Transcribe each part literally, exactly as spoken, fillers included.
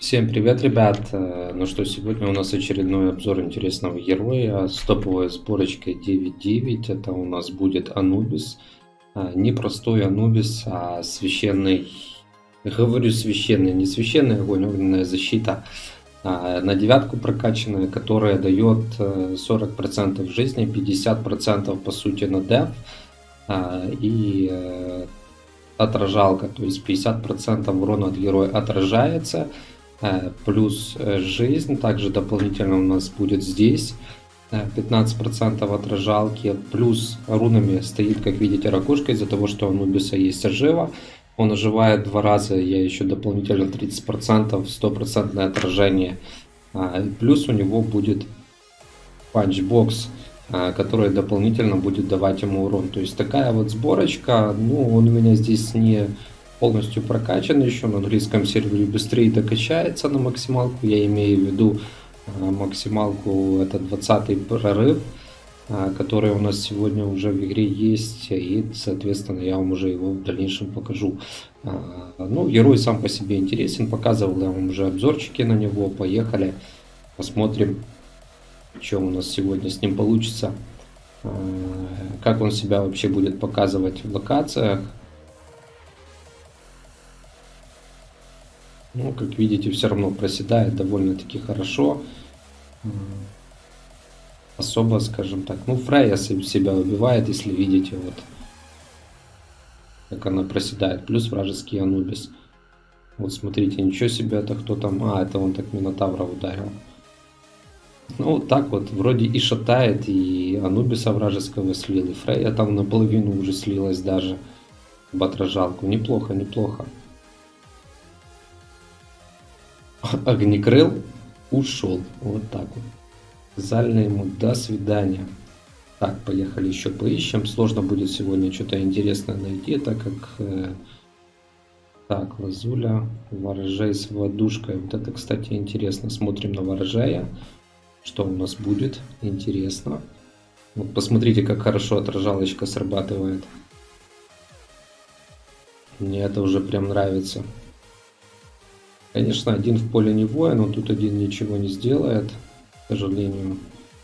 Всем привет, ребят! Э, Ну что, сегодня у нас очередной обзор интересного героя с топовой сборочкой девять девять. Это у нас будет Анубис. А, Не простой Анубис, а священный... Говорю священный, не священный огонь, огненная защита. А, На девятку прокачанная, которая дает э, сорок процентов жизни, пятьдесят процентов по сути на деф. а, И э, отражалка, то есть пятьдесят процентов урона от героя отражается. Э, плюс э, жизнь, также дополнительно у нас будет здесь э, пятнадцать процентов отражалки, плюс рунами стоит, как видите, ракушка, из-за того, что у Анубиса есть ожива, он оживает два раза, я еще дополнительно тридцать процентов, сто процентов отражение. А, и плюс у него будет панчбокс, а, который дополнительно будет давать ему урон. То есть такая вот сборочка. Ну, он у меня здесь не полностью прокачан еще, на английском сервере быстрее докачается на максималку. Я имею в виду а, максималку, это двадцатый прорыв, а, который у нас сегодня уже в игре есть, и соответственно я вам уже его в дальнейшем покажу. А, ну, герой сам по себе интересен, показывал я вам уже обзорчики на него. Поехали, посмотрим, что у нас сегодня с ним получится, как он себя вообще будет показывать в локациях. Ну, как видите, все равно проседает довольно-таки хорошо. Особо, скажем так, ну, Фрейя себя убивает, если видите, вот как она проседает. Плюс вражеский Анубис. Вот смотрите, ничего себе, это кто там? А, это он так Минотавра ударил. Ну, так вот, вроде и шатает, и Анубиса вражеского слил, и Фрейя там наполовину уже слилась даже в отражалку. Неплохо, неплохо. Огнекрыл ушел. Вот так вот. Зально ему до свидания. Так, поехали еще поищем. Сложно будет сегодня что-то интересное найти, так как... Э, так, Лазуля, ворожей с водушкой. Вот это, кстати, интересно. Смотрим на ворожея. Что у нас будет? Интересно. Вот посмотрите, как хорошо отражалочка срабатывает. Мне это уже прям нравится. Конечно, один в поле не воин, но тут один ничего не сделает, к сожалению.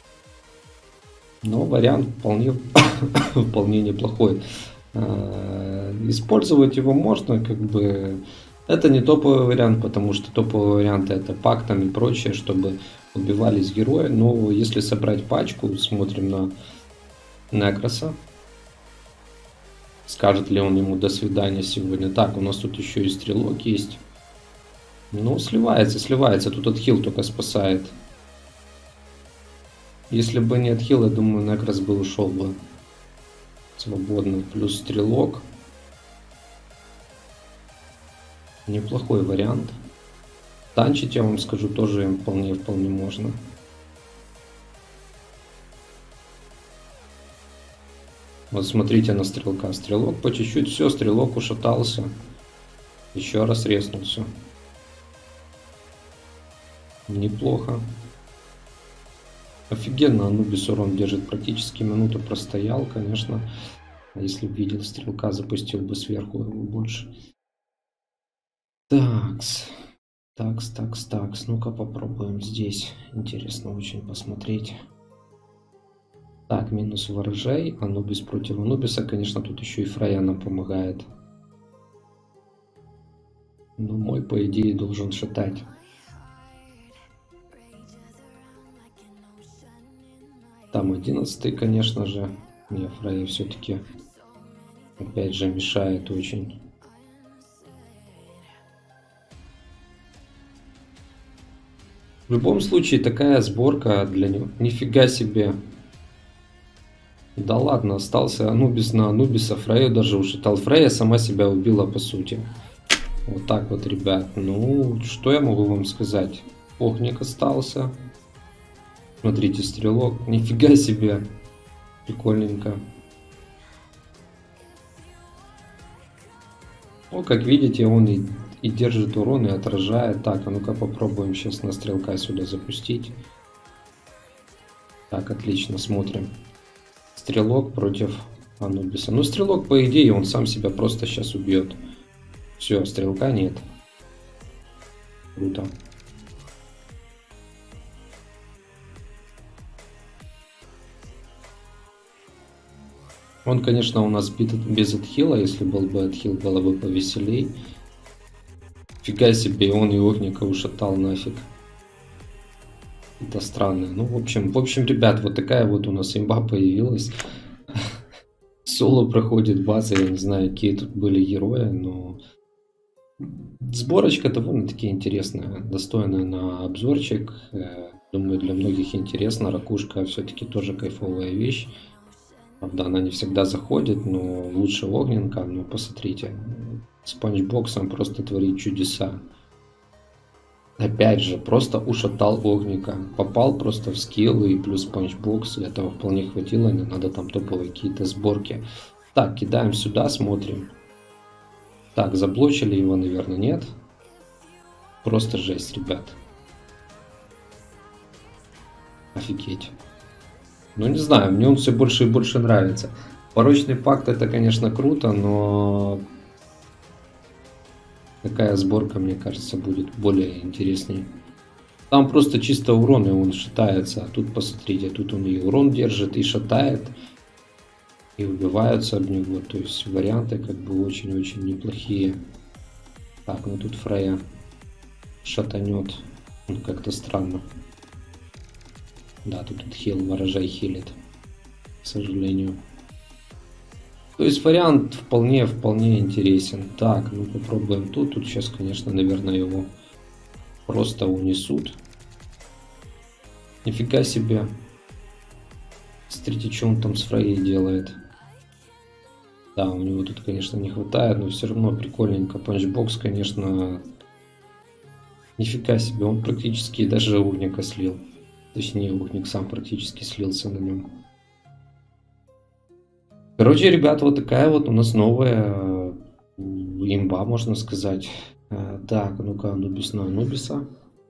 Но вариант вполне, вполне неплохой. Использовать его можно, как бы... Это не топовый вариант, потому что топовые варианты это пактом и прочее, чтобы убивались герои. Но если собрать пачку, смотрим на Некроса. Скажет ли он ему до свидания сегодня. Так, у нас тут еще и стрелок есть. Ну, сливается, сливается. Тут отхил только спасает. Если бы не отхил, я думаю, Некрос бы ушел бы свободно. Плюс стрелок. Неплохой вариант. Танчить, я вам скажу, тоже им вполне, вполне можно. Вот смотрите на стрелка. Стрелок по чуть-чуть, все, стрелок ушатался. Еще раз резнулся. Неплохо. Офигенно, Анубис урон держит. Практически минуту простоял, конечно. Если бы видел стрелка, запустил бы сверху его больше. Такс. Такс, такс, такс. Ну-ка попробуем здесь. Интересно очень посмотреть. Так, минус ворожей. Анубис против Анубиса. Конечно, тут еще и Фрейя нам помогает. Но мой, по идее, должен шатать. Там одиннадцатый, конечно же. Мне Фрейя все-таки опять же мешает очень. В любом случае, такая сборка для него. Нифига себе. Да ладно, остался Анубис на Анубиса. Фрейю даже ушатал. Фрейя сама себя убила, по сути. Вот так вот, ребят. Ну, что я могу вам сказать? Огник остался. Смотрите, стрелок. Нифига себе. Прикольненько. Ну, как видите, он и, и держит урон, и отражает. Так, а ну-ка попробуем сейчас на стрелка сюда запустить. Так, отлично, смотрим. Стрелок против Анубиса. Ну, стрелок, по идее, он сам себя просто сейчас убьет. Все, стрелка нет. Круто. Он, конечно, у нас без отхила, если был бы отхил, было бы повеселей. Фига себе, он и огника ушатал нафиг. Это странно. Ну, в общем, в общем, ребят, вот такая вот у нас имба появилась. Соло проходит база, я не знаю, какие тут были герои, но сборочка довольно-таки интересная, достойная на обзорчик. Думаю, для многих интересно. Ракушка все-таки тоже кайфовая вещь. Правда, она не всегда заходит, но лучше огненка. Но посмотрите, с панчбоксом просто творит чудеса. Опять же, просто ушатал огника. Попал просто в скилл и плюс панчбокс. Этого вполне хватило, не надо там топовые какие-то сборки. Так, кидаем сюда, смотрим. Так, заблочили его, наверное, нет. Просто жесть, ребят. Офигеть. Ну, не знаю, мне он все больше и больше нравится. Порочный пакт это, конечно, круто, но такая сборка, мне кажется, будет более интереснее. Там просто чисто урон, и он шатается. А тут, посмотрите, тут он и урон держит, и шатает, и убиваются об него. То есть варианты как бы очень-очень неплохие. Так, ну тут Фрея шатанет. Ну, как-то странно. Да, тут хил, ворожай хилит, к сожалению. То есть вариант вполне, вполне интересен. Так, ну попробуем тут. Тут сейчас, конечно, наверное, его просто унесут. Нифига себе. Смотрите, что он там с Фрейей делает. Да, у него тут, конечно, не хватает, но все равно прикольненько. Панчбокс, конечно, нифига себе. Он практически даже огника слил. Точнее, огник сам практически слился на нем. Короче, ребят, вот такая вот у нас новая имба, можно сказать. Так, ну-ка, Анубис на Анубиса.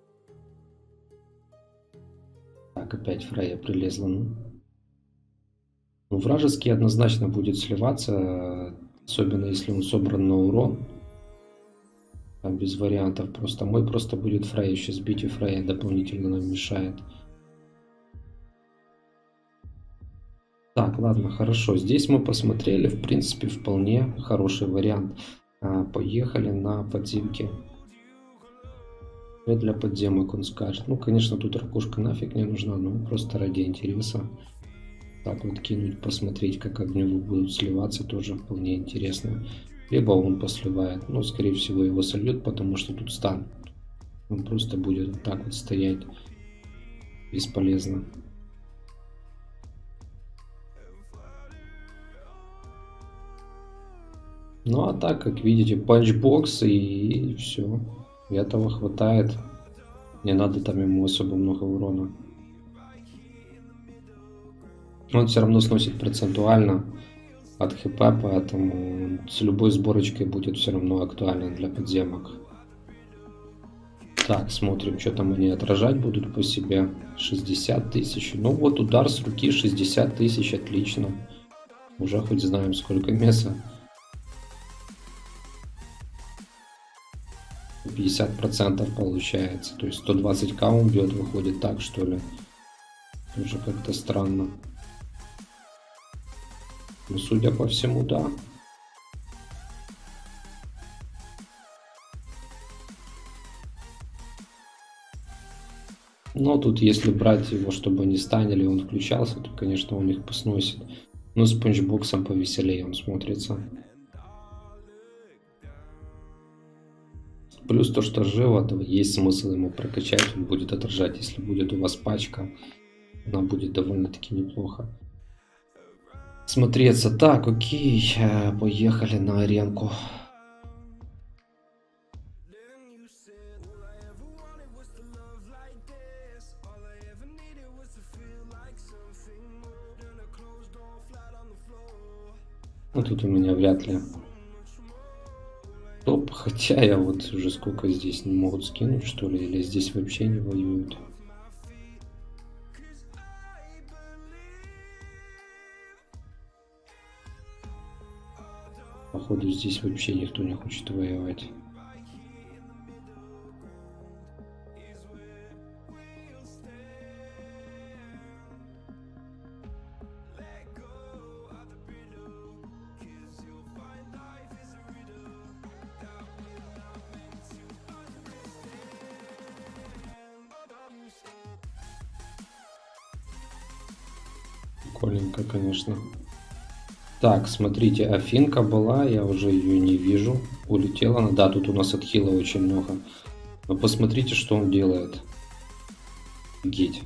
Так, опять Фрея прилезла. Ну, вражеский однозначно будет сливаться, особенно если он собран на урон. Там без вариантов просто. Мой просто будет Фрея сейчас бить, и Фрея дополнительно нам мешает. Так, ладно, хорошо. Здесь мы посмотрели, в принципе, вполне хороший вариант. Поехали на подземки. Для подземок он скажет. Ну, конечно, тут ракушка нафиг не нужна, но просто ради интереса. Так вот кинуть, посмотреть, как огневы будут сливаться, тоже вполне интересно. Либо он посливает. Но, скорее всего, его сольют, потому что тут стан. Он просто будет вот так вот стоять. Бесполезно. Ну, а так, как видите, панчбокс и все. И этого хватает. Не надо там ему особо много урона. Он все равно сносит процентуально от хп, поэтому с любой сборочкой будет все равно актуально для подземок. Так, смотрим, что там они отражать будут по себе. шестьдесят тысяч. Ну вот удар с руки шестьдесят тысяч, отлично. Уже хоть знаем, сколько мяса. пятьдесят процентов получается. То есть сто двадцать ка он бьет, выходит так, что ли. Тоже как-то странно. Ну, судя по всему, да. Но тут, если брать его, чтобы они станили, он включался, то, конечно, он их посносит. Но с панчбоксом повеселее он смотрится. Плюс то, что живо, то есть смысл ему прокачать, он будет отражать. Если будет у вас пачка, она будет довольно-таки неплохо смотреться. Так, окей, поехали на аренку. Ну тут у меня вряд ли топ, хотя я вот уже сколько здесь не могут скинуть, что ли, или здесь вообще не воюют. Походу здесь вообще никто не хочет воевать. Прикольненько, конечно. Так, смотрите, Афинка была, я уже ее не вижу. Улетела она. Да, тут у нас отхила очень много. Но посмотрите, что он делает. Офигеть.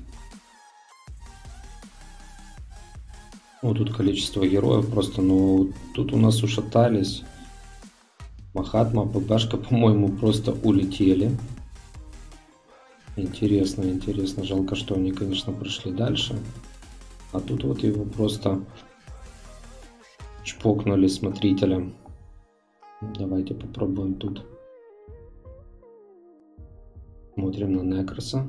Ну, тут количество героев просто, ну, тут у нас ушатались. Махатма, ППшка, по-моему, просто улетели. Интересно, интересно. Жалко, что они, конечно, прошли дальше. А тут вот его просто чпокнули смотрителям. Давайте попробуем тут. Смотрим на Некроса.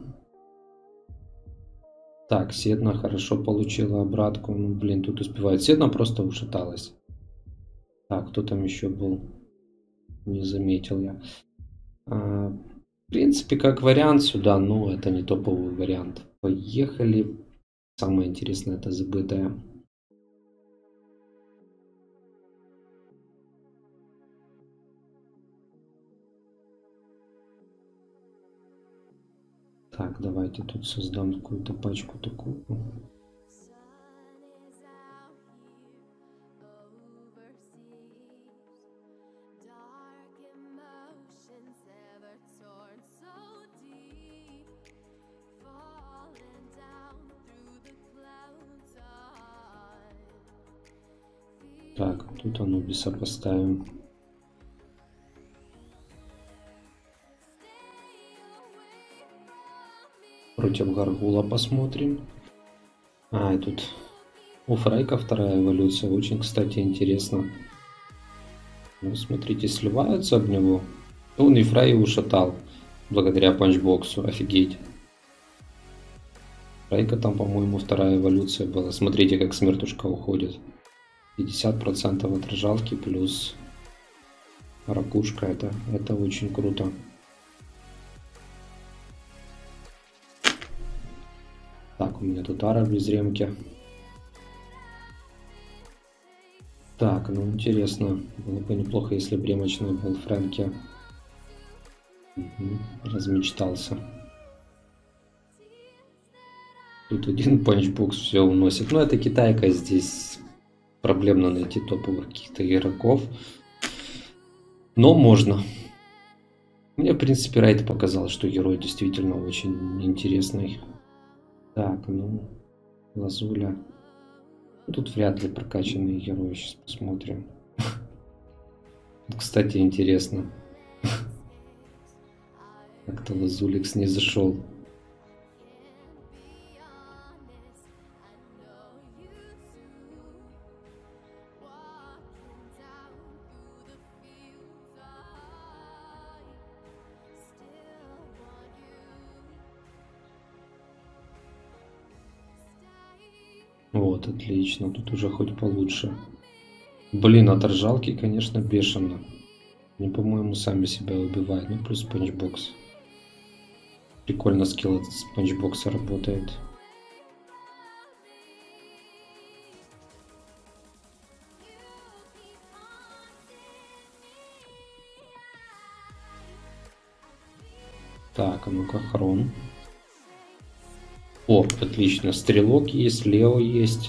Так, Седна хорошо получила обратку. Ну, блин, тут успевает. Седна просто ушаталась. Так, кто там еще был? Не заметил я. А, в принципе, как вариант сюда, но это не топовый вариант. Поехали. Самое интересное, это забытое. Так, давайте тут создам какую-то пачку такую. Так, тут Анубиса поставим. Против Гаргула посмотрим. А, и тут у Фрейка вторая эволюция. Очень, кстати, интересно. Ну, смотрите, сливаются об него. Он и Фрей ушатал. Благодаря панчбоксу. Офигеть. Фрейка там, по-моему, вторая эволюция была. Смотрите, как смертушка уходит. пятьдесят процентов отражалки плюс ракушка. Это, это очень круто. Так, у меня тут Ара без ремки. Так, ну интересно. Было бы неплохо, если бы ремочный был Фрэнки. Угу, размечтался. Тут один панчбокс все уносит. Ну, это китайка, здесь проблемно найти топовых каких-то игроков. Но можно. Мне, в принципе, Райт показал, что герой действительно очень интересный. Так, ну, Лазуля. Тут вряд ли прокачанные герои. Сейчас посмотрим. Кстати, интересно. Как-то Лазуликс не зашел. Вот, отлично. Тут уже хоть получше. Блин, отражалки, конечно, бешено. Они, по-моему, сами себя убивают. Ну, плюс панчбокс. Прикольно скилл с панчбокса работает. Так, а ну-ка, Хрон. О, отлично. Стрелок есть, Лео есть.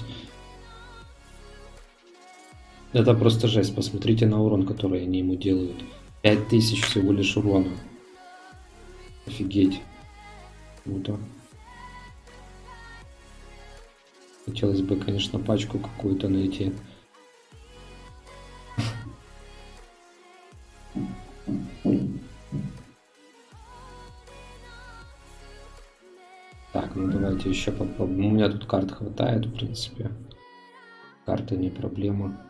Это просто жесть. Посмотрите на урон, который они ему делают. пять тысяч всего лишь урона. Офигеть. Круто. Хотелось бы, конечно, пачку какую-то найти. Так, ну давайте еще попробуем. У меня тут карт хватает, в принципе. Карта не проблема.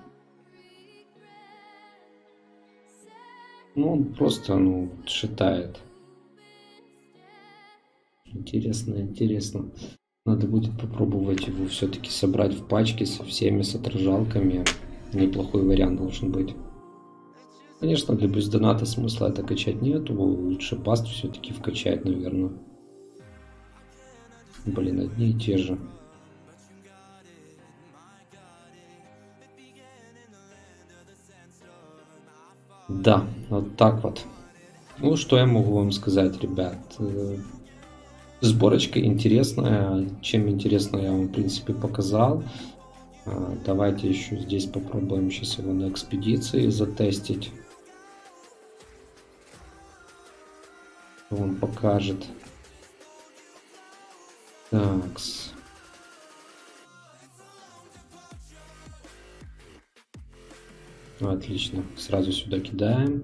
Ну, он просто, ну, шатает. Интересно, интересно. Надо будет попробовать его все-таки собрать в пачке со всеми, с отражалками. Неплохой вариант должен быть. Конечно, для бездоната смысла это качать нету. Лучше паст все-таки вкачать, наверное. Блин, одни и те же. Да, вот так вот. Ну, что я могу вам сказать, ребят. Сборочка интересная. Чем интересно, я вам, в принципе, показал. А, давайте еще здесь попробуем сейчас его на экспедиции затестить. Он покажет. Такс. Отлично. Сразу сюда кидаем.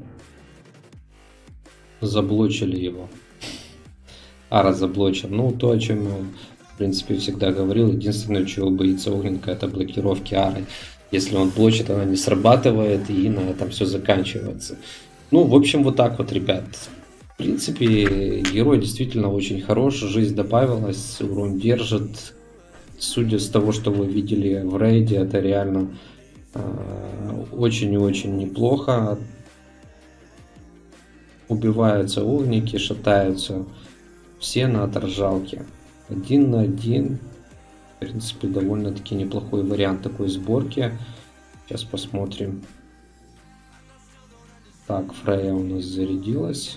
Заблочили его. Ара заблочил. Ну, то, о чем я, в принципе, всегда говорил. Единственное, чего боится Огненка, это блокировки Ары. Если он блочит, она не срабатывает, и на этом все заканчивается. Ну, в общем, вот так вот, ребят. В принципе, герой действительно очень хорош. Жизнь добавилась, урон держит. Судя с того, что вы видели в рейде, это реально очень и очень неплохо. Убиваются огники, шатаются все на отражалке. Один на один. В принципе, довольно-таки неплохой вариант такой сборки. Сейчас посмотрим. Так, Фрея у нас зарядилась.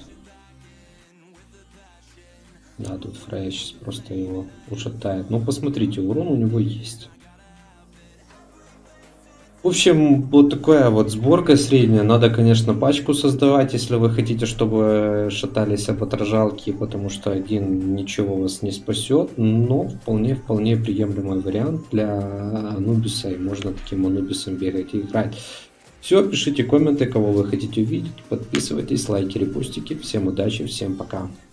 Да, тут Фрея сейчас просто его ушатает. Ну, посмотрите, урон у него есть. В общем, вот такая вот сборка средняя. Надо, конечно, пачку создавать, если вы хотите, чтобы шатались об отражалки, потому что один ничего вас не спасет. Но вполне-вполне приемлемый вариант для Анубиса, и можно таким Анубисом бегать и играть. Все, пишите комменты, кого вы хотите увидеть, подписывайтесь, лайки, репостики. Всем удачи, всем пока.